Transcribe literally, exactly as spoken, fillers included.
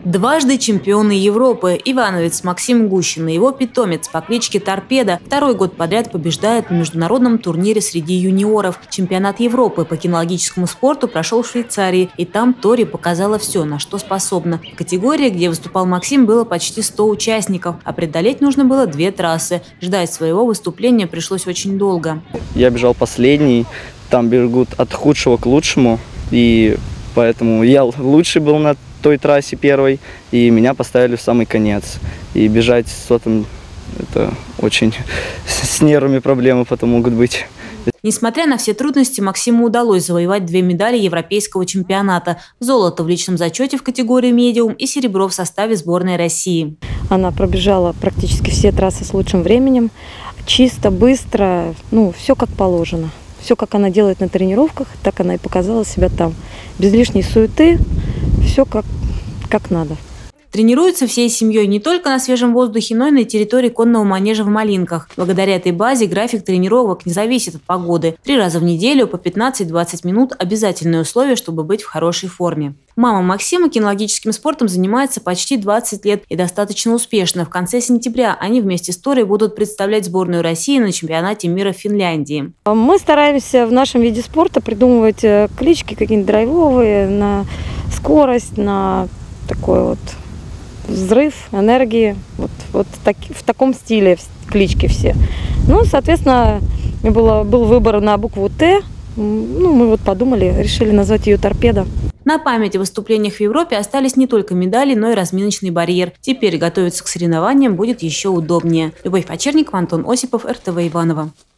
Дважды чемпионы Европы ивановец Максим Гущин и его питомец по кличке Торпеда второй год подряд побеждает на международном турнире среди юниоров. Чемпионат Европы по кинологическому спорту прошел в Швейцарии, и там Тори показала все, на что способна. В категории, где выступал Максим, было почти сто участников, а преодолеть нужно было две трассы. Ждать своего выступления пришлось очень долго. Я бежал последний, там бегут от худшего к лучшему, и поэтому я лучший был на той трассе первой, и меня поставили в самый конец. И бежать с сотым – это очень с нервами проблемы потом могут быть. Несмотря на все трудности, Максиму удалось завоевать две медали европейского чемпионата. Золото в личном зачете в категории медиум и серебро в составе сборной России. Она пробежала практически все трассы с лучшим временем. Чисто, быстро, ну, все как положено. Все, как она делает на тренировках, так она и показала себя там. Без лишней суеты, все как, как надо. Тренируются всей семьей не только на свежем воздухе, но и на территории конного манежа в Малинках. Благодаря этой базе график тренировок не зависит от погоды. Три раза в неделю по пятнадцать-двадцать минут – обязательное условие, чтобы быть в хорошей форме. Мама Максима кинологическим спортом занимается почти двадцать лет и достаточно успешно. В конце сентября они вместе с Торой будут представлять сборную России на чемпионате мира в Финляндии. Мы стараемся в нашем виде спорта придумывать клички какие-нибудь драйвовые, на скорость, на такой вот взрыв энергии, вот, вот так, в таком стиле клички все. Ну, соответственно, было, был выбор на букву Т. Ну, мы вот подумали, решили назвать ее «Торпеда». На память о выступлениях в Европе остались не только медали, но и разминочный барьер. Теперь готовиться к соревнованиям будет еще удобнее. Любовь Почерникова, Антон Осипов, эр тэ вэ Иваново.